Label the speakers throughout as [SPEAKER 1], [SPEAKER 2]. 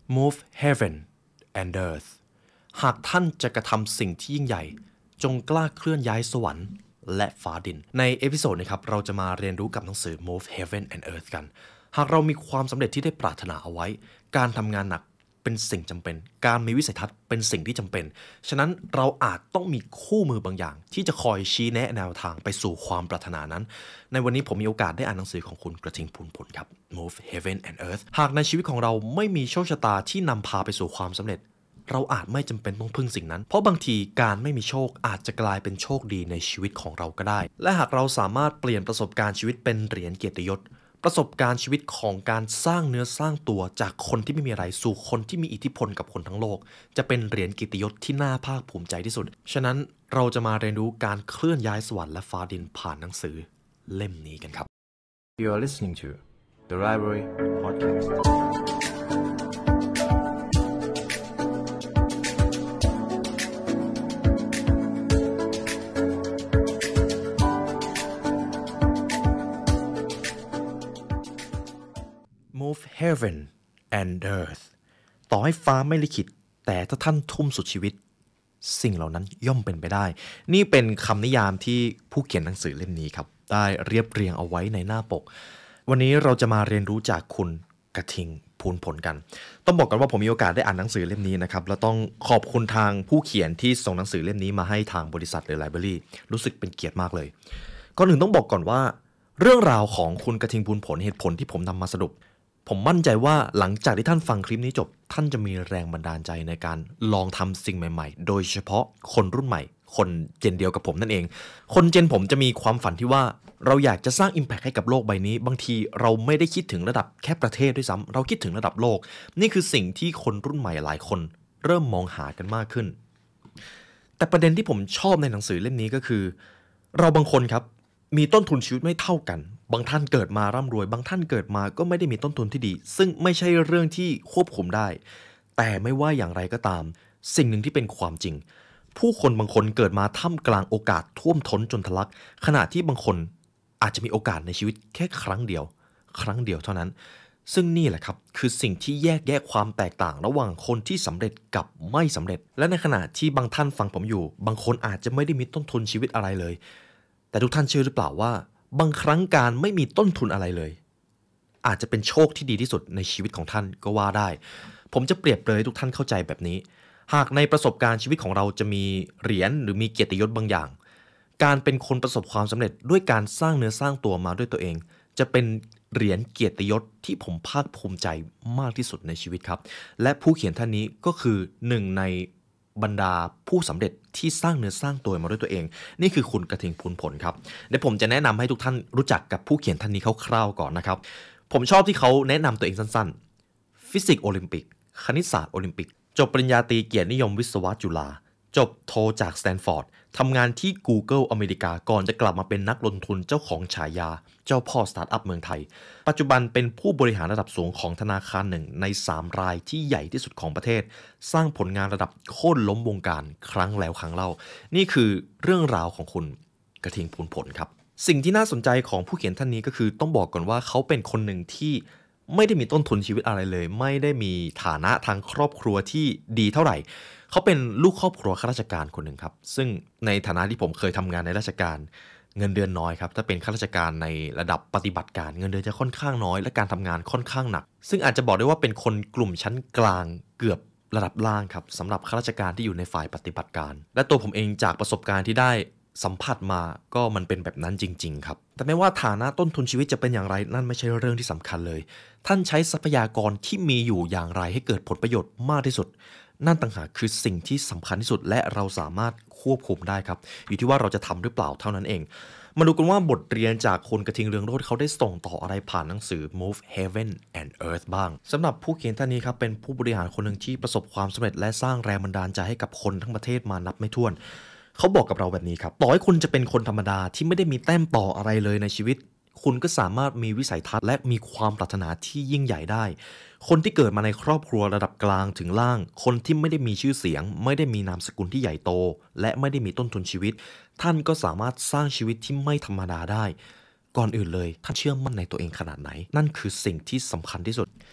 [SPEAKER 1] move heaven and earth หากท่านจะกระทำสิ่งที่ยิ่งใหญ่จงกล้าเคลื่อนย้ายสวรรค์และฟ้าดินในเอพิโซดนี้ครับเราจะมาเรียนรู้กับหนังสือ move heaven and earth กันหากเรามีความสำเร็จที่ได้ปรารถนาเอาไว้การทำงานหนักเป็นสิ่งจำเป็นการมีวิสัยทัศน์เป็นสิ่งที่จำเป็นฉะนั้นเราอาจต้องมีคู่มือบางอย่างที่จะคอยชี้แนะแนวทางไปสู่ความปรารถนานั้นในวันนี้ผมมีโอกาสได้อ่านหนังสือของคุณกระทิงพูนผลครับ Move Heaven and Earth หากในชีวิตของเราไม่มีโชคชะตาที่นำพาไปสู่ความสำเร็จเราอาจไม่จำเป็นต้องพึ่งสิ่งนั้นเพราะบางทีการไม่มีโชคอาจจะกลายเป็นโชคดีในชีวิตของเราก็ได้และหากเราสามารถเปลี่ยนประสบการณ์ชีวิตเป็นเหรียญเกียรติยศประสบการณ์ชีวิตของการสร้างเนื้อสร้างตัวจากคนที่ไม่มีอะไรสู่คนที่มีอิทธิพลกับคนทั้งโลกจะเป็นเหรียญเกียรติยศที่น่าภาคภูมิใจที่สุดฉะนั้นเราจะมาเรียนรู้การเคลื่อนย้ายสวรรค์และฟ้าดินผ่านหนังสือเล่มนี้กันครับ
[SPEAKER 2] You are listening to The Library Podcast.
[SPEAKER 1] Move heaven and earth ต่อให้ฟ้าไม่ลิขิตแต่ถ้าท่านทุ่มสุดชีวิตสิ่งเหล่านั้นย่อมเป็นไปได้นี่เป็นคำนิยามที่ผู้เขียนหนังสือเล่มนี้ครับได้เรียบเรียงเอาไว้ในหน้าปกวันนี้เราจะมาเรียนรู้จากคุณกระทิงพูนผลกันต้องบอกกันว่าผมมีโอกาสได้อ่านหนังสือเล่มนี้นะครับแล้วต้องขอบคุณทางผู้เขียนที่ส่งหนังสือเล่มนี้มาให้ทางบริษัทหรือไลบรารีรู้สึกเป็นเกียรติมากเลยก่อนอื่นต้องบอกก่อนว่าเรื่องราวของคุณกระทิงพูนผลเหตุผลที่ผมนำมาสรุปผมมั่นใจว่าหลังจากที่ท่านฟังคลิปนี้จบท่านจะมีแรงบันดาลใจในการลองทำสิ่งใหม่ๆโดยเฉพาะคนรุ่นใหม่คนเจนเดียวกับผมนั่นเองคนเจนผมจะมีความฝันที่ว่าเราอยากจะสร้าง Impact ให้กับโลกใบนี้บางทีเราไม่ได้คิดถึงระดับแค่ประเทศด้วยซ้ำเราคิดถึงระดับโลกนี่คือสิ่งที่คนรุ่นใหม่หลายคนเริ่มมองหากันมากขึ้นแต่ประเด็นที่ผมชอบในหนังสือเล่มนี้ก็คือเราบางคนครับมีต้นทุนชีวิตไม่เท่ากันบางท่านเกิดมาร่ำรวยบางท่านเกิดมาก็ไม่ได้มีต้นทุนที่ดีซึ่งไม่ใช่เรื่องที่ควบคุมได้แต่ไม่ว่าอย่างไรก็ตามสิ่งหนึ่งที่เป็นความจริงผู้คนบางคนเกิดมาท่ามกลางโอกาสท่วมท้นจนทะลักขณะที่บางคนอาจจะมีโอกาสในชีวิตแค่ครั้งเดียวเท่านั้นซึ่งนี่แหละครับคือสิ่งที่แยกแยะความแตกต่างระหว่างคนที่สำเร็จกับไม่สำเร็จและในขณะที่บางท่านฟังผมอยู่บางคนอาจจะไม่ได้มีต้นทุนชีวิตอะไรเลยแต่ทุกท่านเชื่อหรือเปล่าว่าบางครั้งการไม่มีต้นทุนอะไรเลยอาจจะเป็นโชคที่ดีที่สุดในชีวิตของท่านก็ว่าได้ผมจะเปรียบเลยให้ทุกท่านเข้าใจแบบนี้หากในประสบการณ์ชีวิตของเราจะมีเหรียญหรือมีเกียรติยศบางอย่างการเป็นคนประสบความสำเร็จด้วยการสร้างเนื้อสร้างตัวมาด้วยตัวเองจะเป็นเหรียญเกียรติยศที่ผมภาคภูมิใจมากที่สุดในชีวิตครับและผู้เขียนท่านนี้ก็คือหนึ่งในบรรดาผู้สำเร็จที่สร้างเนื้อสร้างตัวมาด้วยตัวเองนี่คือคุณกระทิงพูนผลครับเดี๋ยวผมจะแนะนำให้ทุกท่านรู้จักกับผู้เขียนท่านนี้คร่าวๆก่อนนะครับผมชอบที่เขาแนะนำตัวเองสั้นๆฟิสิกส์โอลิมปิกคณิตศาสตร์โอลิมปิกจบปริญญาตรีเกียรตินิยมวิศวะจุฬาจบโทจากสแตนฟอร์ดทำงานที่ Google อเมริกาก่อนจะกลับมาเป็นนักลงทุนเจ้าของฉายาเจ้าพ่อสตาร์ทอัพเมืองไทยปัจจุบันเป็นผู้บริหารระดับสูงของธนาคารหนึ่งใน3รายที่ใหญ่ที่สุดของประเทศสร้างผลงานระดับโค่นล้มวงการครั้งแล้วครั้งเล่านี่คือเรื่องราวของคุณกระทิงพูนผลครับสิ่งที่น่าสนใจของผู้เขียนท่านนี้ก็คือต้องบอกก่อนว่าเขาเป็นคนหนึ่งที่ไม่ได้มีต้นทุนชีวิตอะไรเลยไม่ได้มีฐานะทางครอบครัวที่ดีเท่าไหร่เขาเป็นลูกครอบครัวข้าราชการคนหนึ่งครับซึ่งในฐานะที่ผมเคยทำงานในราชการเงินเดือนน้อยครับถ้าเป็นข้าราชการในระดับปฏิบัติการเงินเดือนจะค่อนข้างน้อยและการทำงานค่อนข้างหนักซึ่งอาจจะบอกได้ว่าเป็นคนกลุ่มชั้นกลางเกือบระดับล่างครับสำหรับข้าราชการที่อยู่ในฝ่ายปฏิบัติการและตัวผมเองจากประสบการณ์ที่ได้สัมผัสมาก็มันเป็นแบบนั้นจริงๆครับแต่ไม่ว่าฐานะต้นทุนชีวิตจะเป็นอย่างไรนั่นไม่ใช่เรื่องที่สำคัญเลยท่านใช้ทรัพยากรที่มีอยู่อย่างไรให้เกิดผลประโยชน์มากที่สุดนั่นต่างหากคือสิ่งที่สำคัญที่สุดและเราสามารถควบคุมได้ครับอยู่ที่ว่าเราจะทำหรือเปล่าเท่านั้นเองมาดูกันว่าบทเรียนจากคุณกระทิงเรืองโรจน์เขาได้ส่งต่ออะไรผ่านหนังสือ Move Heaven and Earth บ้างสำหรับผู้เขียนท่านนี้ครับเป็นผู้บริหารคนหนึ่งที่ประสบความสำเร็จและสร้างแรงบันดาลใจให้กับคนทั้งประเทศมานับไม่ถ้วนเขาบอกกับเราแบบนี้ครับต่อให้คุณจะเป็นคนธรรมดาที่ไม่ได้มีแต้มต่ออะไรเลยในชีวิตคุณก็สามารถมีวิสัยทัศน์และมีความปรารถนาที่ยิ่งใหญ่ได้คนที่เกิดมาในครอบครัวระดับกลางถึงล่างคนที่ไม่ได้มีชื่อเสียงไม่ได้มีนามสกุลที่ใหญ่โตและไม่ได้มีต้นทุนชีวิตท่านก็สามารถสร้างชีวิตที่ไม่ธรรมดาได้ก่อนอื่นเลยท่านเชื่อมั่นในตัวเองขนาดไหนนั่นคือสิ่งที่สำคัญที่สุด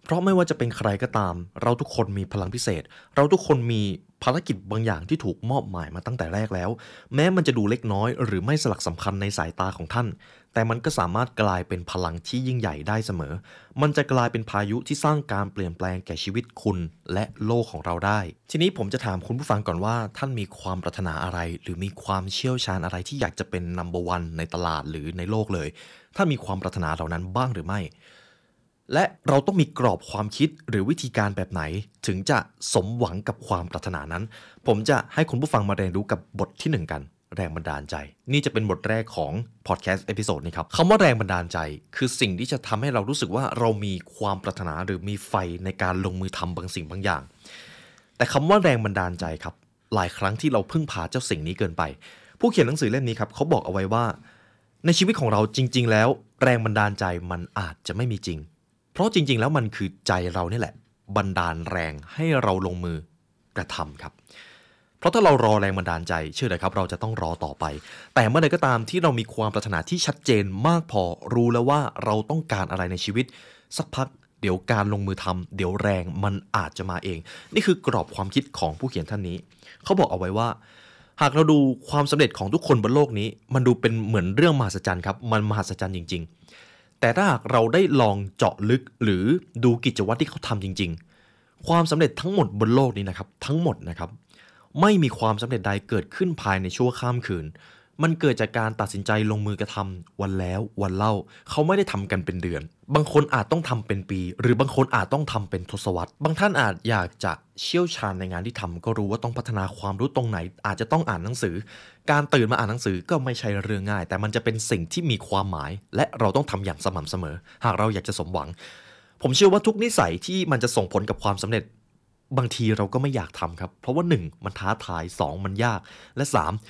[SPEAKER 1] เพราะไม่ว่าจะเป็นใครก็ตามเราทุกคนมีพลังพิเศษเราทุกคนมีภารกิจบางอย่างที่ถูกมอบหมายมาตั้งแต่แรกแล้วแม้มันจะดูเล็กน้อยหรือไม่สลักสำคัญในสายตาของท่านแต่มันก็สามารถกลายเป็นพลังที่ยิ่งใหญ่ได้เสมอมันจะกลายเป็นพายุที่สร้างการเปลี่ยนแปลงแก่ชีวิตคุณและโลกของเราได้ทีนี้ผมจะถามคุณผู้ฟังก่อนว่าท่านมีความปรารถนาอะไรหรือมีความเชี่ยวชาญอะไรที่อยากจะเป็น number one ในตลาดหรือในโลกเลยท่านมีความปรารถนาเหล่านั้นบ้างหรือไม่และเราต้องมีกรอบความคิดหรือวิธีการแบบไหนถึงจะสมหวังกับความปรารถนานั้นผมจะให้คุณผู้ฟังมาเรียนรู้กับบทที่1กันแรงบันดาลใจนี่จะเป็นบทแรกของพอดแคสต์เอพิโซดนี้ครับคำว่าแรงบันดาลใจคือสิ่งที่จะทำให้เรารู้สึกว่าเรามีความปรารถนาหรือมีไฟในการลงมือทำบางสิ่งบางอย่างแต่คำว่าแรงบันดาลใจครับหลายครั้งที่เราพึ่งพาเจ้าสิ่งนี้เกินไปผู้เขียนหนังสือเล่มนี้ครับเขาบอกเอาไว้ว่าในชีวิตของเราจริงๆแล้วแรงบันดาลใจมันอาจจะไม่มีจริงเพราะจริงๆแล้วมันคือใจเรานี่แหละบันดาลแรงให้เราลงมือกระทำครับเพราะถ้าเรารอแรงบันดาลใจเชื่อเลยครับเราจะต้องรอต่อไปแต่เมื่อใดก็ตามที่เรามีความปรารถนาที่ชัดเจนมากพอรู้แล้วว่าเราต้องการอะไรในชีวิตสักพักเดี๋ยวการลงมือทำเดี๋ยวแรงมันอาจจะมาเองนี่คือกรอบความคิดของผู้เขียนท่านนี้เขาบอกเอาไว้ว่าหากเราดูความสำเร็จของทุกคนบนโลกนี้มันดูเป็นเหมือนเรื่องมหัศจรรย์ครับมันมหัศจรรย์จริงๆแต่ถ้าหากเราได้ลองเจาะลึกหรือดูกิจวัตรที่เขาทำจริงๆความสำเร็จทั้งหมดบนโลกนี้นะครับทั้งหมดนะครับไม่มีความสำเร็จใดเกิดขึ้นภายในชั่วข้ามคืนมันเกิดจากการตัดสินใจลงมือกระทำวันแล้ววันเล่าเขาไม่ได้ทำกันเป็นเดือนบางคนอาจต้องทำเป็นปีหรือบางคนอาจต้องทำเป็นทศวรรษบางท่านอาจอยากจะเชี่ยวชาญในงานที่ทำก็รู้ว่าต้องพัฒนาความรู้ตรงไหนอาจจะต้องอ่านหนังสือการตื่นมาอ่านหนังสือก็ไม่ใช่เรื่องง่ายแต่มันจะเป็นสิ่งที่มีความหมายและเราต้องทำอย่างสม่ำเสมอหากเราอยากจะสมหวังผมเชื่อว่าทุกนิสัยที่มันจะส่งผลกับความสำเร็จบางทีเราก็ไม่อยากทำครับเพราะว่า1มันท้าทาย2มันยากและ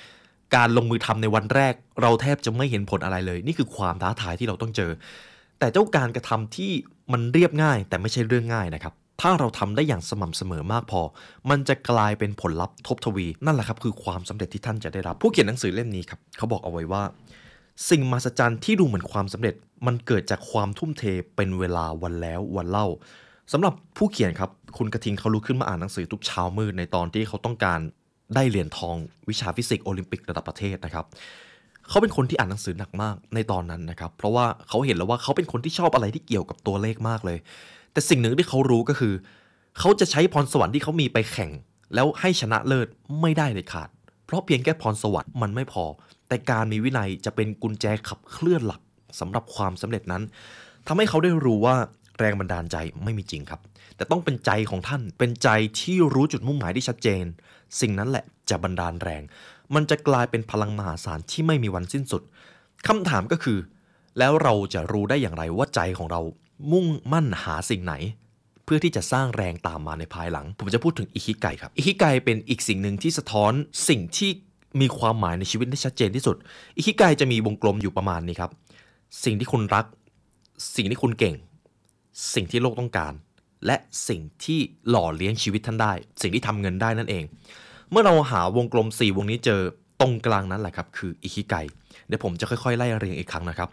[SPEAKER 1] 3การลงมือทำในวันแรกเราแทบจะไม่เห็นผลอะไรเลยนี่คือความท้าทายที่เราต้องเจอแต่เจ้าการกระทำที่มันเรียบง่ายแต่ไม่ใช่เรื่องง่ายนะครับถ้าเราทำได้อย่างสม่ำเสมอมากพอมันจะกลายเป็นผลลัพธ์ทบทวีนั่นแหละครับคือความสำเร็จที่ท่านจะได้รับผู้เขียนหนังสือเล่มนี้ครับเขาบอกเอาไว้ว่าสิ่งมหัศจรรย์ที่ดูเหมือนความสำเร็จมันเกิดจากความทุ่มเทเป็นเวลาวันแล้ววันเล่าสำหรับผู้เขียนครับคุณกระทิงเขาลุกขึ้นมาอ่านหนังสือทุกเช้ามืดในตอนที่เขาต้องการได้เหรียญทองวิชาฟิสิกส์โอลิมปิกระดับประเทศนะครับเขาเป็นคนที่อ่านหนังสือหนักมากในตอนนั้นนะครับเพราะว่าเขาเห็นแล้วว่าเขาเป็นคนที่ชอบอะไรที่เกี่ยวกับตัวเลขมากเลยแต่สิ่งหนึ่งที่เขารู้ก็คือเขาจะใช้พรสวรรค์ที่เขามีไปแข่งแล้วให้ชนะเลิศไม่ได้เลยขาดเพราะเพียงแค่พรสวรรค์มันไม่พอแต่การมีวินัยจะเป็นกุญแจขับเคลื่อนหลักสำหรับความสำเร็จนั้นทำให้เขาได้รู้ว่าแรงบันดาลใจไม่มีจริงครับแต่ต้องเป็นใจของท่านเป็นใจที่รู้จุดมุ่งหมายที่ชัดเจนสิ่งนั้นแหละจะบันดาลแรงมันจะกลายเป็นพลังมหาศาลที่ไม่มีวันสิ้นสุดคำถามก็คือแล้วเราจะรู้ได้อย่างไรว่าใจของเรามุ่งมั่นหาสิ่งไหนเพื่อที่จะสร้างแรงตามมาในภายหลังผมจะพูดถึงอิคิไกครับอิคิไกเป็นอีกสิ่งหนึ่งที่สะท้อนสิ่งที่มีความหมายในชีวิตได้ชัดเจนที่สุดอิคิไกจะมีวงกลมอยู่ประมาณนี้ครับสิ่งที่คุณรักสิ่งที่คุณเก่งสิ่งที่โลกต้องการและสิ่งที่หล่อเลี้ยงชีวิตท่านได้สิ่งที่ทำเงินได้นั่นเองเมื่อเราหาวงกลม4วงนี้เจอตรงกลางนั้นแหละครับคืออิคิไกเดี๋ยวผมจะค่อยๆไล่เรียงอีกครั้งนะครับ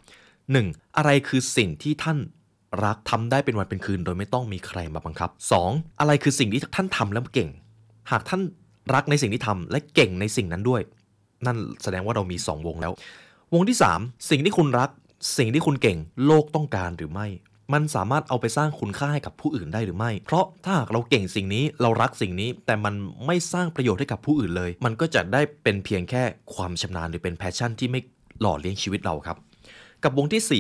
[SPEAKER 1] 1. อะไรคือสิ่งที่ท่านรักทำได้เป็นวันเป็นคืนโดยไม่ต้องมีใครมาบังคับ 2. อะไรคือสิ่งที่ท่านทำแล้วเก่งหากท่านรักในสิ่งที่ทำและเก่งในสิ่งนั้นด้วยนั่นแสดงว่าเรามี2วงแล้ววงที่3สิ่งที่คุณรักสิ่งที่คุณเก่งโลกต้องการหรือไม่มันสามารถเอาไปสร้างคุณค่าให้กับผู้อื่นได้หรือไม่เพราะถ้าหากเราเก่งสิ่งนี้เรารักสิ่งนี้แต่มันไม่สร้างประโยชน์ให้กับผู้อื่นเลยมันก็จะได้เป็นเพียงแค่ความชำนาญหรือเป็นแพชชั่นที่ไม่หล่อเลี้ยงชีวิตเราครับกับวงที่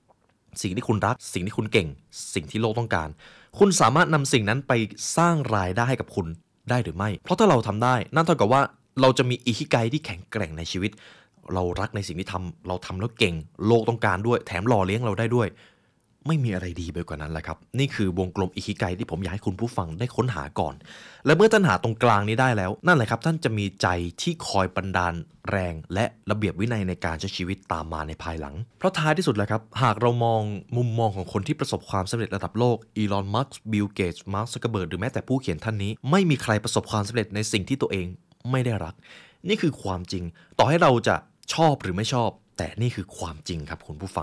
[SPEAKER 1] 4สิ่งที่คุณรักสิ่งที่คุณเก่งสิ่งที่โลกต้องการคุณสามารถนำสิ่งนั้นไปสร้างรายได้ให้กับคุณได้หรือไม่เพราะถ้าเราทำได้นั่นเท่ากับว่าเราจะมีอิคิไกที่แข็งแกร่งในชีวิตเรารักในสิ่งที่ทำเราทำแล้วเก่งโลกต้องการด้วยแถมหล่อเลี้ยงเราได้ด้วยไม่มีอะไรดีไปกว่านั้นแหละครับนี่คือวงกลมอิคิไกที่ผมอยากให้คุณผู้ฟังได้ค้นหาก่อนและเมื่อท่านหาตรงกลางนี้ได้แล้วนั่นแหละครับท่านจะมีใจที่คอยบันดาลแรงและระเบียบวินัยในการใช้ชีวิตตามมาในภายหลังเพราะท้ายที่สุดแล้วครับหากเรามองมุมมองของคนที่ประสบความสำเร็จระดับโลกอีลอน มัสก์ บิล เกตส์ มาร์ค ซักเคอร์เบิร์กหรือแม้แต่ผู้เขียนท่านนี้ไม่มีใครประสบความสำเร็จในสิ่งที่ตัวเองไม่ได้รักนี่คือความจริงต่อให้เราจะชอบหรือไม่ชอบแต่นี่คือความจริงครับคุณผู้ฟัง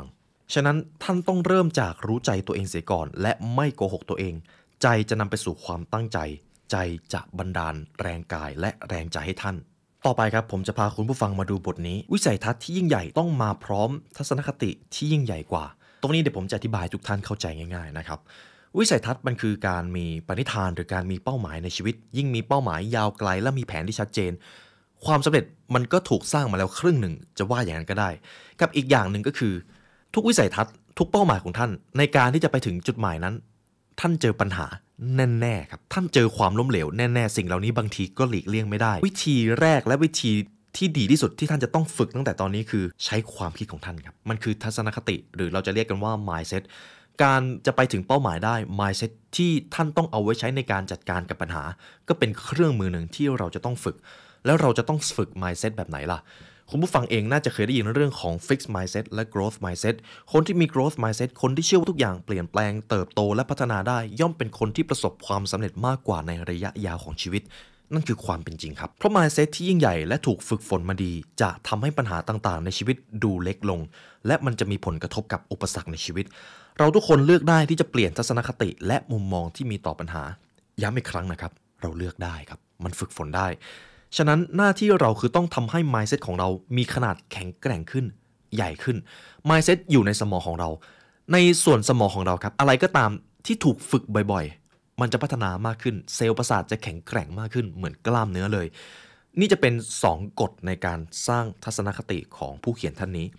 [SPEAKER 1] ฉะนั้นท่านต้องเริ่มจากรู้ใจตัวเองเสียก่อนและไม่โกหกตัวเองใจจะนำไปสู่ความตั้งใจใจจะบันดาลแรงกายและแรงใจให้ท่านต่อไปครับผมจะพาคุณผู้ฟังมาดูบทนี้วิสัยทัศน์ที่ยิ่งใหญ่ต้องมาพร้อมทัศนคติที่ยิ่งใหญ่กว่าตรงนี้เดี๋ยวผมจะอธิบายทุกท่านเข้าใจง่ายๆนะครับวิสัยทัศน์มันคือการมีปณิธานหรือการมีเป้าหมายในชีวิตยิ่งมีเป้าหมายยาวไกลและมีแผนที่ชัดเจนความสำเร็จมันก็ถูกสร้างมาแล้วครึ่งหนึ่งจะว่าอย่างนั้นก็ได้กับอีกอย่างหนึ่งก็คือทุกวิสัยทัศน์ทุกเป้าหมายของท่านในการที่จะไปถึงจุดหมายนั้นท่านเจอปัญหาแน่ๆครับท่านเจอความล้มเหลวแน่ๆสิ่งเหล่านี้บางทีก็หลีกเลี่ยงไม่ได้วิธีแรกและวิธีที่ดีที่สุดที่ท่านจะต้องฝึกตั้งแต่ตอนนี้คือใช้ความคิดของท่านครับมันคือทัศนคติหรือเราจะเรียกกันว่า mindset การจะไปถึงเป้าหมายได้ mindset ที่ท่านต้องเอาไว้ใช้ในการจัดการกับปัญหาก็เป็นเครื่องมือหนึ่งที่เราจะต้องฝึกแล้วเราจะต้องฝึก mindset แบบไหนล่ะคุณผู้ฟังเองน่าจะเคยได้ยินเรื่องของ fixed mindset และ growth mindset คนที่มี growth mindset คนที่เชื่อว่าทุกอย่างเปลี่ยนแปลงเติบโตและพัฒนาได้ย่อมเป็นคนที่ประสบความสำเร็จมากกว่าในระยะยาวของชีวิตนั่นคือความเป็นจริงครับเพราะ mindset ที่ยิ่งใหญ่และถูกฝึกฝนมาดีจะทำให้ปัญหาต่างๆในชีวิตดูเล็กลงและมันจะมีผลกระทบกับอุปสรรคในชีวิตเราทุกคนเลือกได้ที่จะเปลี่ยนทัศนคติและมุมมองที่มีต่อปัญหาย้ำอีกครั้งนะครับเราเลือกได้ครับมันฝึกฝนได้ฉะนั้นหน้าที่เราคือต้องทำให้ mindset ของเรามีขนาดแข็งแกร่งขึ้นใหญ่ขึ้น mindset อยู่ในสมองของเราในส่วนสมองของเราครับอะไรก็ตามที่ถูกฝึกบ่อยๆมันจะพัฒนามากขึ้นเซลล์ประสาทจะแข็งแกร่งมากขึ้นเหมือนกล้ามเนื้อเลยนี่จะเป็น2กฎในการสร้างทัศนคติของผู้เขียนท่านนี้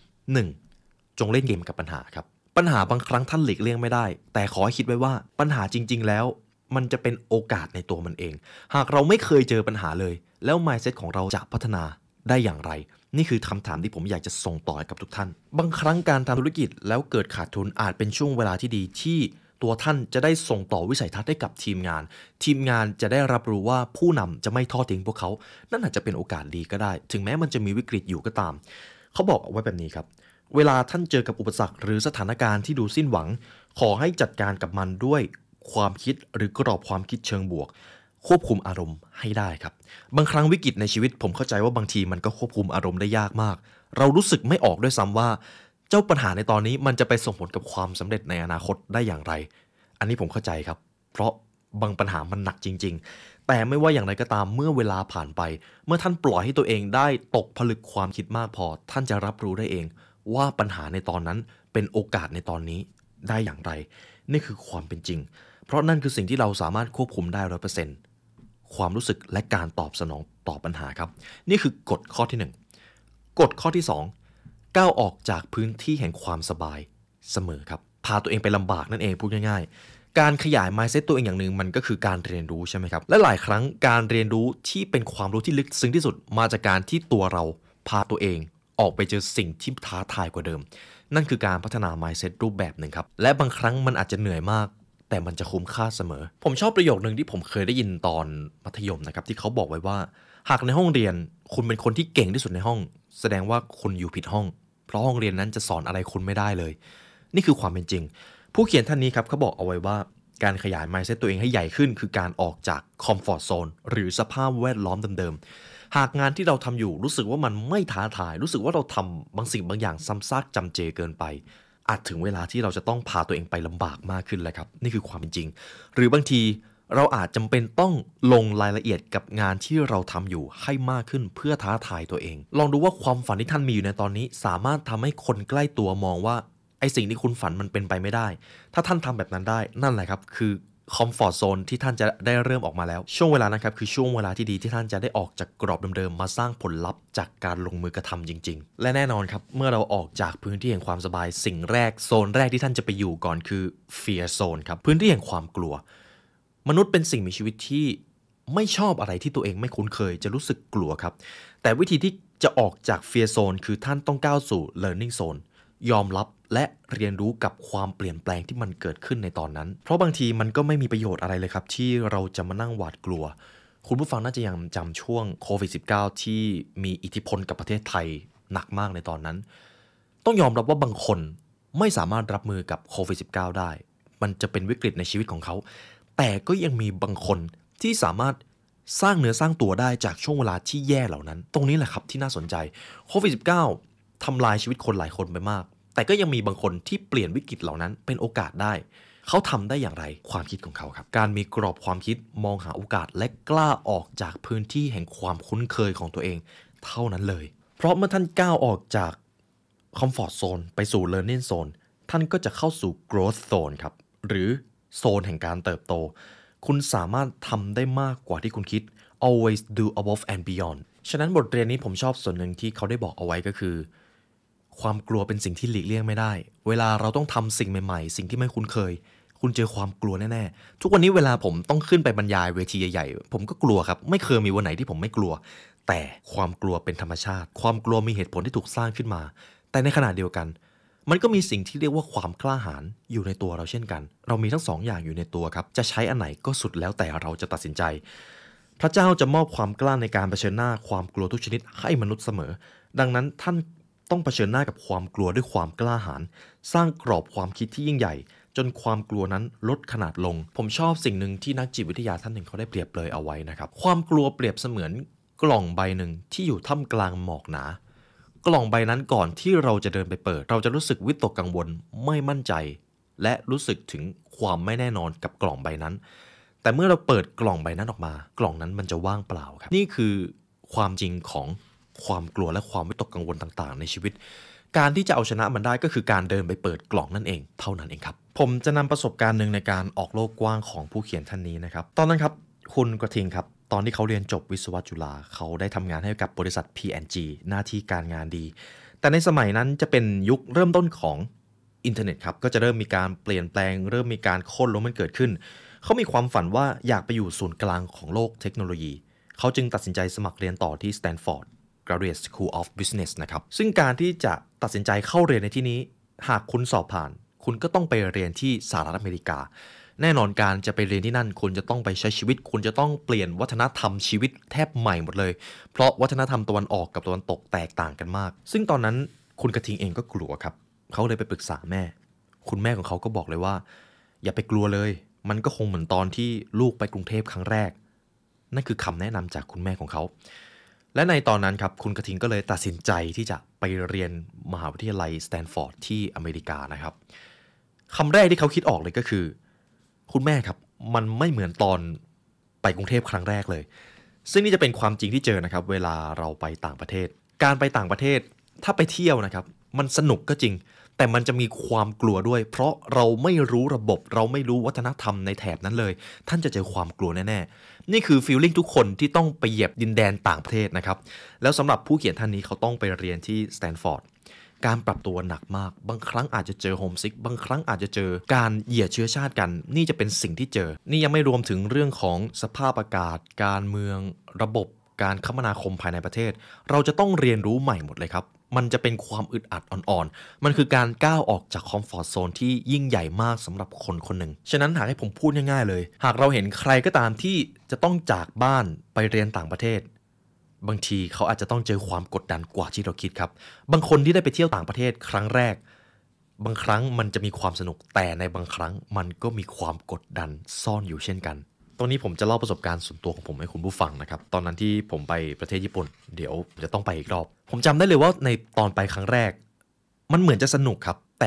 [SPEAKER 1] 1. จงเล่นเกมกับปัญหาครับปัญหาบางครั้งท่านหลีกเลี่ยงไม่ได้แต่ขอให้คิดไว้ว่าปัญหาจริงๆแล้วมันจะเป็นโอกาสในตัวมันเองหากเราไม่เคยเจอปัญหาเลยแล้ว mindset ของเราจะพัฒนาได้อย่างไรนี่คือคำถามที่ผมอยากจะส่งต่อให้กับทุกท่านบางครั้งการทำธุรกิจแล้วเกิดขาดทุนอาจเป็นช่วงเวลาที่ดีที่ตัวท่านจะได้ส่งต่อวิสัยทัศน์ให้กับทีมงานจะได้รับรู้ว่าผู้นำจะไม่ทอดทิ้งพวกเขานั่นอาจจะเป็นโอกาสดีก็ได้ถึงแม้มันจะมีวิกฤตอยู่ก็ตามเขาบอกเอาไว้แบบนี้ครับเวลาท่านเจอกับอุปสรรคหรือสถานการณ์ที่ดูสิ้นหวังขอให้จัดการกับมันด้วยความคิดหรือกรอบความคิดเชิงบวกควบคุมอารมณ์ให้ได้ครับบางครั้งวิกฤตในชีวิตผมเข้าใจว่าบางทีมันก็ควบคุมอารมณ์ได้ยากมากเรารู้สึกไม่ออกด้วยซ้ำว่าเจ้าปัญหาในตอนนี้มันจะไปส่งผลกับความสำเร็จในอนาคตได้อย่างไรอันนี้ผมเข้าใจครับเพราะบางปัญหามันหนักจริงๆแต่ไม่ว่าอย่างไรก็ตามเมื่อเวลาผ่านไปเมื่อท่านปล่อยให้ตัวเองได้ตกผลึกความคิดมากพอท่านจะรับรู้ได้เองว่าปัญหาในตอนนั้นเป็นโอกาสในตอนนี้ได้อย่างไรนี่คือความเป็นจริงเพราะนั่นคือสิ่งที่เราสามารถควบคุมได้ 100%ความรู้สึกและการตอบสนองต่อปัญหาครับนี่คือกฎข้อที่1กฎข้อที่2ก้าวออกจากพื้นที่แห่งความสบายเสมอครับพาตัวเองไปลำบากนั่นเองพูดง่ายๆการขยาย mindset ตัวเองอย่างหนึ่งมันก็คือการเรียนรู้ใช่ไหมครับและหลายครั้งการเรียนรู้ที่เป็นความรู้ที่ลึกซึ้งที่สุดมาจากการที่ตัวเราพาตัวเองออกไปเจอสิ่งที่ท้าทายกว่าเดิมนั่นคือการพัฒนา mindset รูปแบบหนึ่งครับและบางครั้งมันอาจจะเหนื่อยมากแต่มันจะคุ้มค่าเสมอผมชอบประโยคนึงที่ผมเคยได้ยินตอนมัธยมนะครับที่เขาบอกไว้ว่าหากในห้องเรียนคุณเป็นคนที่เก่งที่สุดในห้องแสดงว่าคุณอยู่ผิดห้องเพราะห้องเรียนนั้นจะสอนอะไรคุณไม่ได้เลยนี่คือความเป็นจริงผู้เขียนท่านนี้ครับเขาบอกเอาไว้ว่าการขยาย mindset ตัวเองให้ใหญ่ขึ้นคือการออกจาก comfort zone หรือสภาพแวดล้อมเดิมๆหากงานที่เราทำอยู่รู้สึกว่ามันไม่ท้าทายรู้สึกว่าเราทำบางสิ่งบางอย่างซ้ำซากจำเจเกินไปอาจถึงเวลาที่เราจะต้องพาตัวเองไปลำบากมากขึ้นแล้วครับนี่คือความเป็นจริงหรือบางทีเราอาจจำเป็นต้องลงรายละเอียดกับงานที่เราทำอยู่ให้มากขึ้นเพื่อท้าทายตัวเองลองดูว่าความฝันที่ท่านมีอยู่ในตอนนี้สามารถทำให้คนใกล้ตัวมองว่าไอสิ่งที่คุณฝันมันเป็นไปไม่ได้ถ้าท่านทำแบบนั้นได้นั่นแหละครับคือคอมฟอร์ตโซนที่ท่านจะได้เริ่มออกมาแล้วช่วงเวลานะครับคือช่วงเวลาที่ดีที่ท่านจะได้ออกจากกรอบเดิมๆมาสร้างผลลัพธ์จากการลงมือกระทำจริงๆและแน่นอนครับเมื่อเราออกจากพื้นที่แห่งความสบายสิ่งแรกโซนแรกที่ท่านจะไปอยู่ก่อนคือ fear zone ครับพื้นที่แห่งความกลัวมนุษย์เป็นสิ่งมีชีวิตที่ไม่ชอบอะไรที่ตัวเองไม่คุ้นเคยจะรู้สึกกลัวครับแต่วิธีที่จะออกจาก fear zone คือท่านต้องก้าวสู่ learning zone ยอมรับและเรียนรู้กับความเปลี่ยนแปลงที่มันเกิดขึ้นในตอนนั้นเพราะบางทีมันก็ไม่มีประโยชน์อะไรเลยครับที่เราจะมานั่งหวาดกลัวคุณผู้ฟังน่าจะยังจำช่วงโควิด -19 ที่มีอิทธิพลกับประเทศไทยหนักมากในตอนนั้นต้องยอมรับว่าบางคนไม่สามารถรับมือกับโควิด -19 ได้มันจะเป็นวิกฤตในชีวิตของเขาแต่ก็ยังมีบางคนที่สามารถสร้างเนื้อสร้างตัวได้จากช่วงเวลาที่แย่เหล่านั้นตรงนี้แหละครับที่น่าสนใจโควิด -19 ทำลายชีวิตคนหลายคนไปมากแต่ก็ยังมีบางคนที่เปลี่ยนวิกฤตเหล่านั้นเป็นโอกาสได้เขาทำได้อย่างไรความคิดของเขาครับการมีกรอบความคิดมองหาโอกาสและกล้าออกจากพื้นที่แห่งความคุ้นเคยของตัวเองเท่านั้นเลยเพราะเมื่อท่านก้าวออกจากคอมฟอร์ตโซนไปสู่ learning zone ท่านก็จะเข้าสู่ growth zone ครับหรือโซนแห่งการเติบโตคุณสามารถทำได้มากกว่าที่คุณคิด always do above and beyond ฉะนั้นบทเรียนนี้ผมชอบส่วนหนึ่งที่เขาได้บอกเอาไว้ก็คือความกลัวเป็นสิ่งที่หลีกเลี่ยงไม่ได้เวลาเราต้องทำสิ่งใหม่ๆสิ่งที่ไม่คุ้นเคยคุณเจอความกลัวแน่ๆทุกวันนี้เวลาผมต้องขึ้นไปบรรยายเวทีใหญ่ๆผมก็กลัวครับไม่เคยมีวันไหนที่ผมไม่กลัวแต่ความกลัวเป็นธรรมชาติความกลัวมีเหตุผลที่ถูกสร้างขึ้นมาแต่ในขณะเดียวกันมันก็มีสิ่งที่เรียกว่าความกล้าหาญอยู่ในตัวเราเช่นกันเรามีทั้งสองอย่างอยู่ในตัวครับจะใช้อันไหนก็สุดแล้วแต่เราจะตัดสินใจพระเจ้าจะมอบความกล้าในการเผชิญหน้าความกลัวทุกชนิดให้มนุษย์เสมอดังนั้นท่านต้องเผชิญหน้ากับความกลัวด้วยความกล้าหาญสร้างกรอบความคิดที่ยิ่งใหญ่จนความกลัวนั้นลดขนาดลงผมชอบสิ่งหนึ่งที่นักจิตวิทยาท่านหนึ่งเขาได้เปรียบเลยเอาไว้นะครับความกลัวเปรียบเสมือนกล่องใบหนึ่งที่อยู่ท่ามกลางหมอกหนากล่องใบนั้นก่อนที่เราจะเดินไปเปิดเราจะรู้สึกวิตกกังวลไม่มั่นใจและรู้สึกถึงความไม่แน่นอนกับกล่องใบนั้นแต่เมื่อเราเปิดกล่องใบนั้นออกมากล่องนั้นมันจะว่างเปล่าครับนี่คือความจริงของความกลัวและความวิตกกังวลต่างๆในชีวิตการที่จะเอาชนะมันได้ก็คือการเดินไปเปิดกล่องนั่นเองเท่านั้นเองครับผมจะนำประสบการณ์หนึ่งในการออกโลกกว้างของผู้เขียนท่านนี้นะครับตอนนั้นครับคุณกระทิงครับตอนที่เขาเรียนจบวิศวะจุฬาเขาได้ทำงานให้กับบริษัท P&G หน้าที่การงานดีแต่ในสมัยนั้นจะเป็นยุคเริ่มต้นของอินเทอร์เน็ตครับก็จะเริ่มมีการเปลี่ยนแปลงเริ่มมีการโค่นล้มมันเกิดขึ้นเขามีความฝันว่าอยากไปอยู่ศูนย์กลางของโลกเทคโนโลยีเขาจึงตัดสินใจสมัครเรียนต่อที่ Stanford Graduate School of Business นะครับซึ่งการที่จะตัดสินใจเข้าเรียนในที่นี้หากคุณสอบผ่านคุณก็ต้องไปเรียนที่สหรัฐอเมริกาแน่นอนการจะไปเรียนที่นั่นคุณจะต้องไปใช้ชีวิตคุณจะต้องเปลี่ยนวัฒนธรรมชีวิตแทบใหม่หมดเลยเพราะวัฒนธรรมตะวันออกกับตะวันตกแตกต่างกันมากซึ่งตอนนั้นคุณกระทิงเองก็กลัวครับเขาเลยไปปรึกษาแม่คุณแม่ของเขาก็บอกเลยว่าอย่าไปกลัวเลยมันก็คงเหมือนตอนที่ลูกไปกรุงเทพครั้งแรกนั่นคือคำแนะนำจากคุณแม่ของเขาและในตอนนั้นครับคุณกระทิงก็เลยตัดสินใจที่จะไปเรียนมหาวิทยาลัยสแตนฟอร์ดที่อเมริกานะครับคำแรกที่เขาคิดออกเลยก็คือคุณแม่ครับมันไม่เหมือนตอนไปกรุงเทพครั้งแรกเลยซึ่งนี่จะเป็นความจริงที่เจอนะครับเวลาเราไปต่างประเทศการไปต่างประเทศถ้าไปเที่ยวนะครับมันสนุกก็จริงแต่มันจะมีความกลัวด้วยเพราะเราไม่รู้ระบบเราไม่รู้วัฒนธรรมในแถบนั้นเลยท่านจะเจอความกลัวแน่ๆนี่คือฟีลลิ่งทุกคนที่ต้องไปเหยียบดินแดนต่างประเทศนะครับแล้วสำหรับผู้เขียนท่านนี้เขาต้องไปเรียนที่สแตนฟอร์ดการปรับตัวหนักมากบางครั้งอาจจะเจอโฮมซิกบางครั้งอาจจะเจอการเหยียดเชื้อชาติกันนี่จะเป็นสิ่งที่เจอนี่ยังไม่รวมถึงเรื่องของสภาพอากาศการเมืองระบบการคมนาคมภายในประเทศเราจะต้องเรียนรู้ใหม่หมดเลยครับมันจะเป็นความอึดอัดอ่อนๆมันคือการก้าวออกจากคอมฟอร์ตโซนที่ยิ่งใหญ่มากสำหรับคนคนหนึ่งฉะนั้นหากให้ผมพูดง่ายๆเลยหากเราเห็นใครก็ตามที่จะต้องจากบ้านไปเรียนต่างประเทศบางทีเขาอาจจะต้องเจอความกดดันกว่าที่เราคิดครับบางคนที่ได้ไปเที่ยวต่างประเทศครั้งแรกบางครั้งมันจะมีความสนุกแต่ในบางครั้งมันก็มีความกดดันซ่อนอยู่เช่นกันตรงนี้ผมจะเล่าประสบการณ์ส่วนตัวของผมให้คุณผู้ฟังนะครับตอนนั้นที่ผมไปประเทศญี่ปุ่นเดี๋ยวจะต้องไปอีกรอบผมจำได้เลยว่าในตอนไปครั้งแรกมันเหมือนจะสนุกครับแต่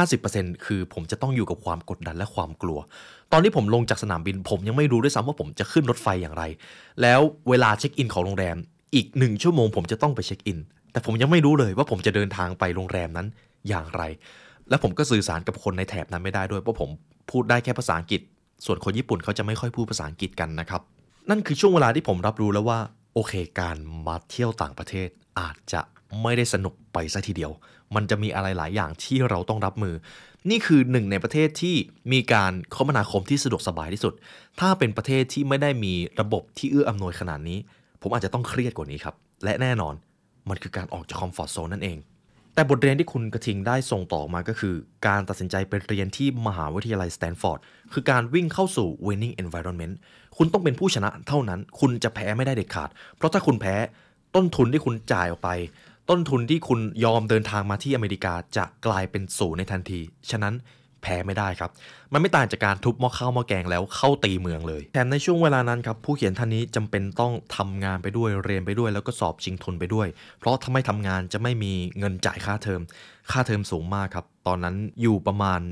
[SPEAKER 1] 50% คือผมจะต้องอยู่กับความกดดันและความกลัวตอนที่ผมลงจากสนามบินผมยังไม่รู้ด้วยซ้ำว่าผมจะขึ้นรถไฟอย่างไรแล้วเวลาเช็คอินของโรงแรมอีก1 ชั่วโมงผมจะต้องไปเช็คอินแต่ผมยังไม่รู้เลยว่าผมจะเดินทางไปโรงแรมนั้นอย่างไรและผมก็สื่อสารกับคนในแถบนั้นไม่ได้ด้วยเพราะผมพูดได้แค่ภาษาอังกฤษส่วนคนญี่ปุ่นเขาจะไม่ค่อยพูดภาษาอังกฤษกันนะครับนั่นคือช่วงเวลาที่ผมรับรู้แล้วว่าโอเคการมาเที่ยวต่างประเทศอาจจะไม่ได้สนุกไปซะทีเดียวมันจะมีอะไรหลายอย่างที่เราต้องรับมือนี่คือหนึ่งในประเทศที่มีการคมนาคมที่สะดวกสบายที่สุดถ้าเป็นประเทศที่ไม่ได้มีระบบที่เอื้ออำนวยขนาดนี้ผมอาจจะต้องเครียดกว่านี้ครับและแน่นอนมันคือการออกจากคอมฟอร์ตโซนนั่นเองแต่บทเรียนที่คุณกระทิงได้ส่งต่อมาก็คือการตัดสินใจไปเรียนที่มหาวิทยาลัยสแตนฟอร์ดคือการวิ่งเข้าสู่ winning environment คุณต้องเป็นผู้ชนะเท่านั้นคุณจะแพ้ไม่ได้เด็ดขาดเพราะถ้าคุณแพ้ต้นทุนที่คุณจ่ายออกไปต้นทุนที่คุณยอมเดินทางมาที่อเมริกาจะกลายเป็นศูนย์ในทันทีฉะนั้นแพ้พ้ไม่ได้ครับมันไม่ต่างจากการทุบหม้อข้าวหม้อแกงแล้วเข้าตีเมืองเลยแถมในช่วงเวลานั้นครับผู้เขียนท่านนี้จำเป็นต้องทำงานไปด้วยเรียนไปด้วยแล้วก็สอบชิงทุนไปด้วยเพราะถ้าไม่ทำงานจะไม่มีเงินจ่ายค่าเทอมสูงมากครับตอนนั้นอยู่ประมาณ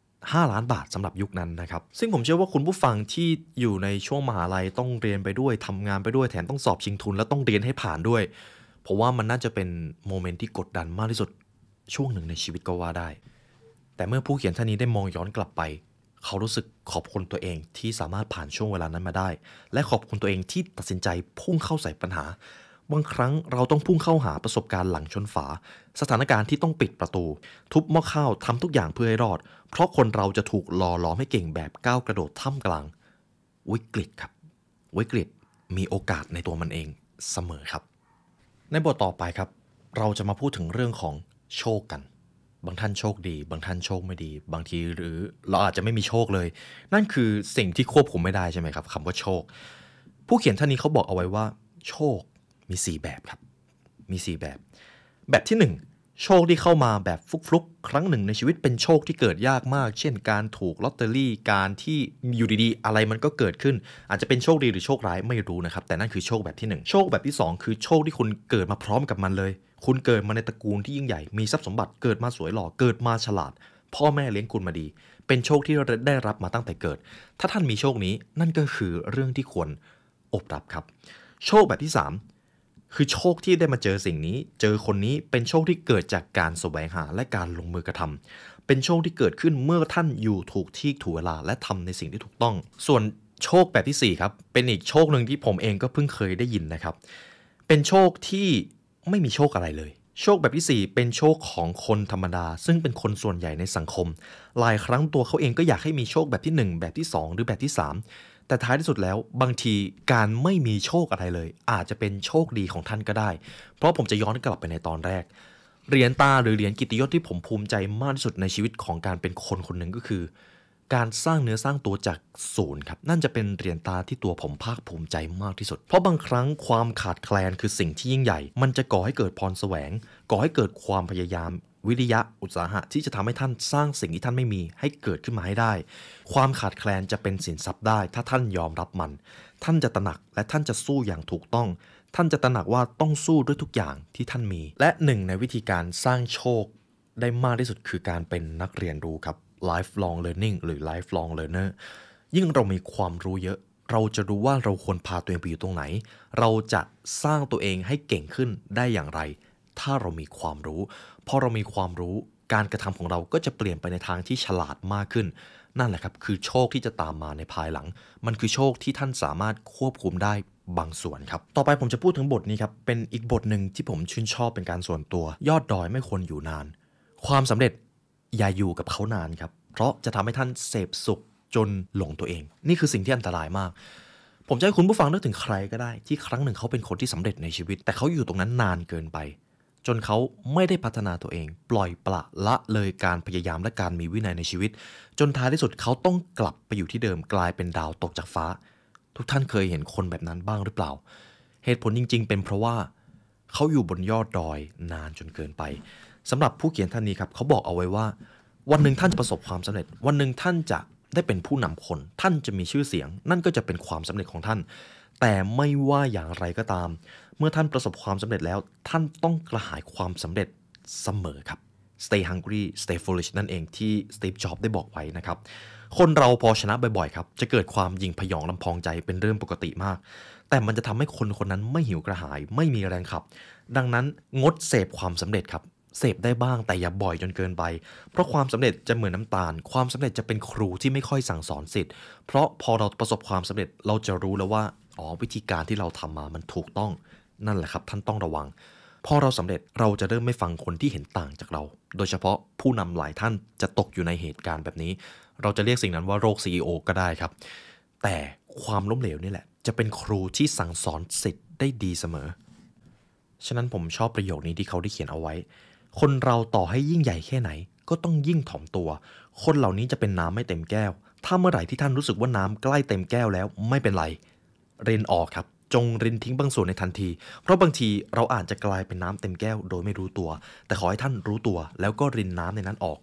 [SPEAKER 1] 5 ล้านบาทสำหรับยุคนั้นนะครับซึ่งผมเชื่อว่าคุณผู้ฟังที่อยู่ในช่วงมหาลัยต้องเรียนไปด้วยทำงานไปด้วยแถมต้องสอบชิงทุนแล้วต้องเรียนให้ผ่านด้วยเพราะว่ามันน่าจะเป็นโมเมนต์ที่กดดันมากที่สุดช่วงหนึ่งในชีวิตก็ว่าได้แต่เมื่อผู้เขียนท่านนี้ได้มองย้อนกลับไปเขารู้สึกขอบคุณตัวเองที่สามารถผ่านช่วงเวลานั้นมาได้และขอบคุณตัวเองที่ตัดสินใจพุ่งเข้าใส่ปัญหาบางครั้งเราต้องพุ่งเข้าหาประสบการณ์หลังชนฝาสถานการณ์ที่ต้องปิดประตูทุบหม้อข้าวทำทุกอย่างเพื่อให้รอดเพราะคนเราจะถูกหล่อหลอมให้เก่งแบบก้าวกระโดดท่ามกลางวิกฤตครับวิกฤตมีโอกาสในตัวมันเองเสมอครับในบทต่อไปครับเราจะมาพูดถึงเรื่องของโชคกันบางท่านโชคดีบางท่านโชคไม่ดีบางทีหรือเราอาจจะไม่มีโชคเลยนั่นคือสิ่งที่ควบคุมไม่ได้ใช่ไหมครับคำว่าโชคผู้เขียนท่านนี้เขาบอกเอาไว้ว่าโชคมี4แบบครับมี4แบบที่1โชคที่เข้ามาแบบฟลุกๆครั้งหนึ่งในชีวิตเป็นโชคที่เกิดยากมากเช่นการถูกลอตเตอรี่การที่อยู่ดีๆอะไรมันก็เกิดขึ้นอาจจะเป็นโชคดีหรือโชคร้ายไม่รู้นะครับแต่นั่นคือโชคแบบที่1โชคแบบที่2คือโชคที่คุณเกิดมาพร้อมกับมันเลยคุณเกิดมาในตระกูลที่ยิ่งใหญ่มีทรัพย์สมบัติเกิดมาสวยหล่อเกิดมาฉลาดพ่อแม่เลี้ยงคุณมาดีเป็นโชคที่ได้รับมาตั้งแต่เกิดถ้าท่านมีโชคนี้นั่นก็คือเรื่องที่ควรอบรับครับโชคแบบที่3คือโชคที่ได้มาเจอสิ่งนี้เจอคนนี้เป็นโชคที่เกิดจากการแสวงหาและการลงมือกระทำเป็นโชคที่เกิดขึ้นเมื่อท่านอยู่ถูกที่ถูกเวลาและทำในสิ่งที่ถูกต้องส่วนโชคแบบที่4ครับเป็นอีกโชคหนึ่งที่ผมเองก็เพิ่งเคยได้ยินนะครับเป็นโชคที่ไม่มีโชคอะไรเลยโชคแบบที่4เป็นโชคของคนธรรมดาซึ่งเป็นคนส่วนใหญ่ในสังคมหลายครั้งตัวเขาเองก็อยากให้มีโชคแบบที่1แบบที่2หรือแบบที่3แต่ท้ายที่สุดแล้วบางทีการไม่มีโชคอะไรเลยอาจจะเป็นโชคดีของท่านก็ได้เพราะผมจะย้อนกลับไปในตอนแรกเหรียญตาหรือเหรียญกิตติยศที่ผมภูมิใจมากที่สุดในชีวิตของการเป็นคนคนหนึ่งก็คือการสร้างเนื้อสร้างตัวจากศูนย์ครับนั่นจะเป็นเหรียญตาที่ตัวผมภาคภูมิใจมากที่สุดเพราะบางครั้งความขาดแคลนคือสิ่งที่ยิ่งใหญ่มันจะก่อให้เกิดพรแสวงก่อให้เกิดความพยายามวิริยะอุตสาหะที่จะทำให้ท่านสร้างสิ่งที่ท่านไม่มีให้เกิดขึ้นมาให้ได้ความขาดแคลนจะเป็นสินทรัพย์ได้ถ้าท่านยอมรับมันท่านจะตระหนักและท่านจะสู้อย่างถูกต้องท่านจะตระหนักว่าต้องสู้ด้วยทุกอย่างที่ท่านมีและหนึ่งในวิธีการสร้างโชคได้มากที่สุดคือการเป็นนักเรียนรู้ครับ lifelong learning หรือ lifelong learner ยิ่งเรามีความรู้เยอะเราจะรู้ว่าเราควรพาตัวเองไปอยู่ตรงไหนเราจะสร้างตัวเองให้เก่งขึ้นได้อย่างไรถ้าเรามีความรู้พอเรามีความรู้การกระทำของเราก็จะเปลี่ยนไปในทางที่ฉลาดมากขึ้นนั่นแหละครับคือโชคที่จะตามมาในภายหลังมันคือโชคที่ท่านสามารถควบคุมได้บางส่วนครับต่อไปผมจะพูดถึงบทนี้ครับเป็นอีกบทหนึ่งที่ผมชื่นชอบเป็นการส่วนตัวยอดดอยไม่ควรอยู่นานความสำเร็จอย่าอยู่กับเขานานครับเพราะจะทำให้ท่านเสพสุขจนหลงตัวเองนี่คือสิ่งที่อันตรายมากผมจะให้คุณผู้ฟังนึกถึงใครก็ได้ที่ครั้งหนึ่งเขาเป็นคนที่สำเร็จในชีวิตแต่เขาอยู่ตรงนั้นนานเกินไปจนเขาไม่ได้พัฒนาตัวเองปล่อยปละละเลยการพยายามและการมีวินัยในชีวิตจนท้ายที่สุดเขาต้องกลับไปอยู่ที่เดิมกลายเป็นดาวตกจากฟ้าทุกท่านเคยเห็นคนแบบนั้นบ้างหรือเปล่าเหตุผลจริงๆเป็นเพราะว่าเขาอยู่บนยอดดอยนานจนเกินไปสำหรับผู้เขียนท่านนี้ครับเขาบอกเอาไว้ว่าวันหนึ่งท่านจะประสบความสำเร็จวันหนึ่งท่านจะได้เป็นผู้นำคนท่านจะมีชื่อเสียงนั่นก็จะเป็นความสำเร็จของท่านแต่ไม่ว่าอย่างไรก็ตามเมื่อท่านประสบความสำเร็จแล้วท่านต้องกระหายความสำเร็จเสมอครับ stay hungry stay foolish นั่นเองที่ Steve Jobs ได้บอกไว้นะครับคนเราพอชนะบ่อยๆครับจะเกิดความยิ่งพยองลำพองใจเป็นเรื่องปกติมากแต่มันจะทำให้คนคนนั้นไม่หิวกระหายไม่มีแรงขับดังนั้นงดเสพความสำเร็จครับเสพได้บ้างแต่อย่าบ่อยจนเกินไปเพราะความสำเร็จจะเหมือนน้ำตาลความสำเร็จจะเป็นครูที่ไม่ค่อยสั่งสอนศิษย์เพราะพอเราประสบความสำเร็จเราจะรู้แล้วว่าวิธีการที่เราทำมามันถูกต้องนั่นแหละครับท่านต้องระวังพอเราสำเร็จเราจะเริ่มไม่ฟังคนที่เห็นต่างจากเราโดยเฉพาะผู้นำหลายท่านจะตกอยู่ในเหตุการณ์แบบนี้เราจะเรียกสิ่งนั้นว่าโรค CEO ก็ได้ครับแต่ความล้มเหลวนี่แหละจะเป็นครูที่สั่งสอนศิษย์ได้ดีเสมอฉะนั้นผมชอบประโยคนี้ที่เขาได้เขียนเอาไว้คนเราต่อให้ยิ่งใหญ่แค่ไหนก็ต้องยิ่งถ่อมตัวคนเหล่านี้จะเป็นน้ำไม่เต็มแก้วถ้าเมื่อไหร่ที่ท่านรู้สึกว่าน้ำใกล้เต็มแก้วแล้วไม่เป็นไรรินออกครับจงรินทิ้งบางส่วนในทันทีเพราะบางทีเราอาจจะกลายเป็นน้ำเต็มแก้วโดยไม่รู้ตัวแต่ขอให้ท่านรู้ตัวแล้วก็รินน้ำในนั้นออก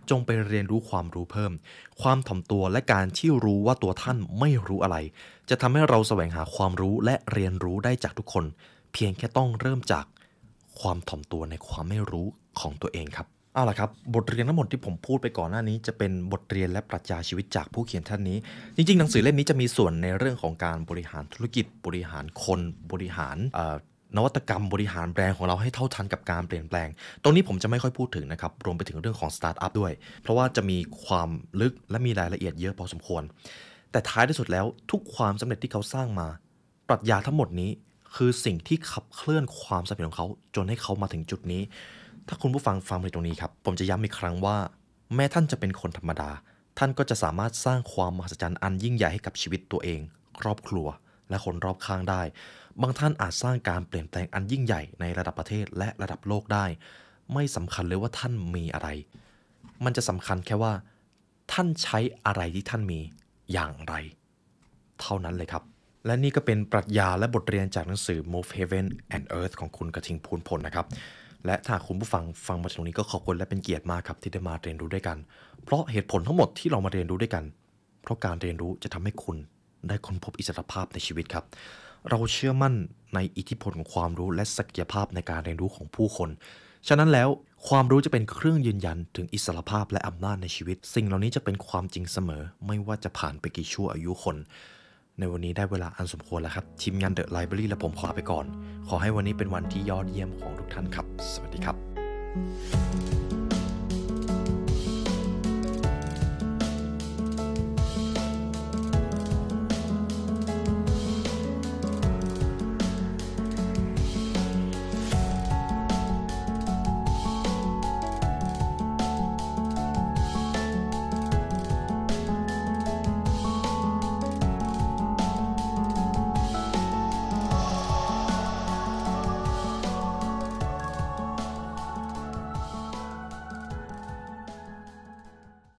[SPEAKER 1] จงไปเรียนรู้ความรู้เพิ่มความถ่อมตัวและการที่รู้ว่าตัวท่านไม่รู้อะไรจะทำให้เราแสวงหาความรู้และเรียนรู้ได้จากทุกคนเพียงแค่ต้องเริ่มจากความถ่อมตัวในความไม่รู้ของตัวเองครับเอาล่ะครับบทเรียนทั้งหมดที่ผมพูดไปก่อนหน้านี้จะเป็นบทเรียนและปรัชญาชีวิตจากผู้เขียนท่านนี้จริงๆหนังสือเล่มนี้จะมีส่วนในเรื่องของการบริหารธุรกิจบริหารคนบริหารนวัตกรรมบริหารแบรนด์ของเราให้เท่าทันกับการเปลี่ยนแปลงตรงนี้ผมจะไม่ค่อยพูดถึงนะครับรวมไปถึงเรื่องของสตาร์ทอัพด้วยเพราะว่าจะมีความลึกและมีรายละเอียดเยอะพอสมควรแต่ท้ายที่สุดแล้วทุกความสำเร็จที่เขาสร้างมาปรัชญาทั้งหมดนี้คือสิ่งที่ขับเคลื่อนความสำเร็จของเขาจนให้เขามาถึงจุดนี้ถ้าคุณผู้ฟังฟังในตรงนี้ครับผมจะย้ำอีกครั้งว่าแม้ท่านจะเป็นคนธรรมดาท่านก็จะสามารถสร้างความมหัศจรรย์อันยิ่งใหญ่ให้กับชีวิตตัวเองครอบครัวและคนรอบข้างได้บางท่านอาจสร้างการเปลี่ยนแปลงอันยิ่งใหญ่ในระดับประเทศและระดับโลกได้ไม่สำคัญเลยว่าท่านมีอะไรมันจะสำคัญแค่ว่าท่านใช้อะไรที่ท่านมีอย่างไรเท่านั้นเลยครับและนี่ก็เป็นปรัชญาและบทเรียนจากหนังสือ Move Heaven and Earth ของคุณกระทิงพูนพลนะครับและถ้าคุณผู้ฟังมาถึงตรงนี้ก็ขอบคุณและเป็นเกียรติมากครับที่ได้มาเรียนรู้ด้วยกันเพราะเหตุผลทั้งหมดที่เรามาเรียนรู้ด้วยกันเพราะการเรียนรู้จะทำให้คุณได้ค้นพบอิสรภาพในชีวิตครับเราเชื่อมั่นในอิทธิพลของความรู้และศักยภาพในการเรียนรู้ของผู้คนฉะนั้นแล้วความรู้จะเป็นเครื่องยืนยันถึงอิสรภาพและอำนาจในชีวิตสิ่งเหล่านี้จะเป็นความจริงเสมอไม่ว่าจะผ่านไปกี่ชั่วอายุคนในวันนี้ได้เวลาอันสมควรแล้วครับทีมงาน The Library และผมขอลาไปก่อนขอให้วันนี้เป็นวันที่ยอดเยี่ยมของทุกท่านครับสวัสดีครับ